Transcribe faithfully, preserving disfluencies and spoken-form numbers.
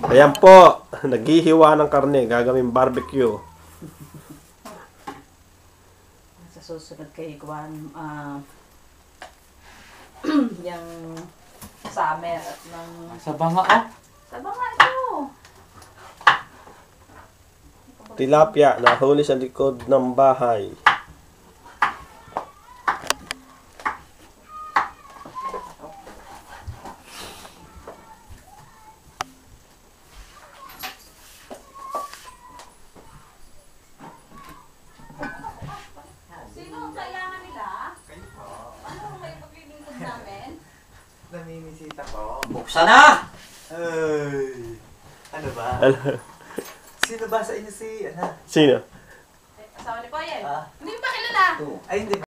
Ayan po, naghihiwa ng karne, gagawing barbecue. Sa susunod kay Kwan, ah, yung summer at ng... Sa banga ah. Sa banga ito. Tilapia, nahuli sa likod ng bahay. Sino ang kailangan nila? Kayo po. Ano may paglilingkod namin? Namimisita ko. Buksan na! Ay, ano ba? Sino ba sa inyo si, ano? Sino? Asawa ni Poyen. Ah. Hindi mo ba kilala? Ay, hindi